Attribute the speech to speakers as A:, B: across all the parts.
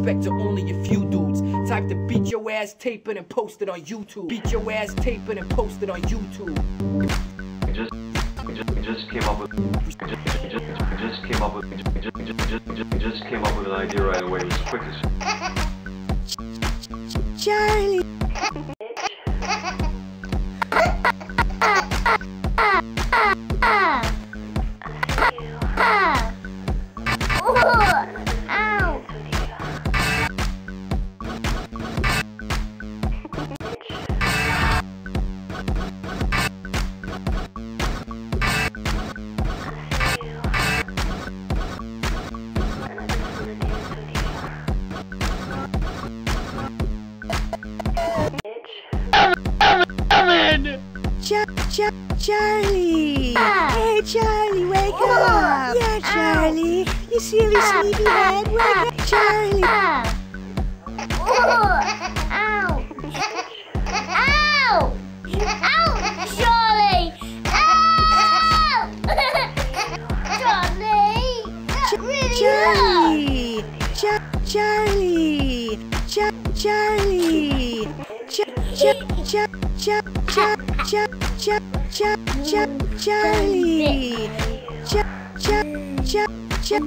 A: respect to only a few dudes. Type to beat your ass, tape it and post it on YouTube. Beat your ass, tape it and post it on YouTube.
B: We just came up with an idea right away. It was the quickest.
C: Charlie. Charlie! Hey, Charlie, wake up! Yeah, Charlie, you silly sleepyhead, wake up, Charlie!
D: Ow! Ow! Ow! Charlie! Ow! Charlie! That really hurt!
C: Charlie! Charlie!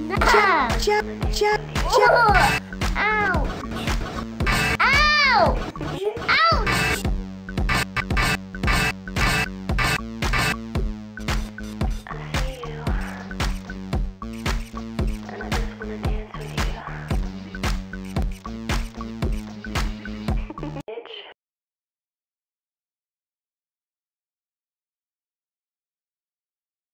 D: Ow! Ow!